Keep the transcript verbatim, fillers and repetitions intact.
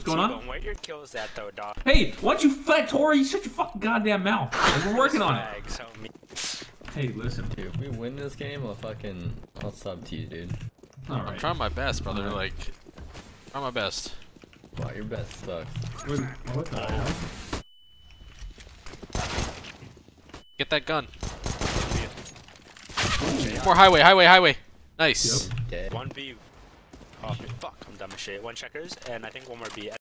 going on? Where your kills at though, dog? Hey, why don't you fat Tory? You shut your fucking goddamn mouth. We're working on it. Hey, listen. Dude, if we win this game, I'll fucking, I'll sub to you, dude. All right. I'm trying my best, brother. Right. Like, trying my best. Wow, your best sucks. What the hell? Get that gun. More highway, highway, highway. Nice. Yep. Okay. One B. Oh, fuck, I'm dumb as shit. One checkers, and I think one more B.